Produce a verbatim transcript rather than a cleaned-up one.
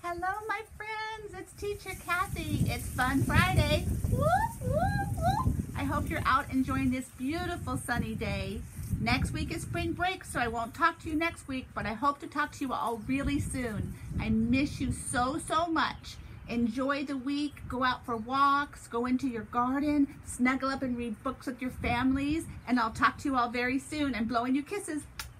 Hello, my friends. It's Teacher Kathy. It's Fun Friday. Woo, woo, woo. I hope you're out enjoying this beautiful sunny day. Next week is spring break, so I won't talk to you next week, but I hope to talk to you all really soon. I miss you so, so much. Enjoy the week. Go out for walks. Go into your garden. Snuggle up and read books with your families. And I'll talk to you all very soon. I'm blowing you kisses.